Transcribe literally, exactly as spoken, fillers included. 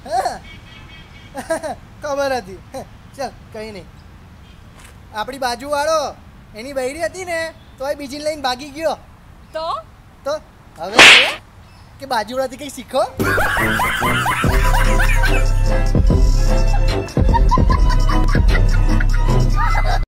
ખબર હતી. ચાલ કંઈ નહીં. આપણી બાજુવાળો એની બૈરી હતી ને તો એ બીજીને લઈને ભાગી ગયો. તો તો હવે કે બાજુવાળાથી કંઈ શીખો.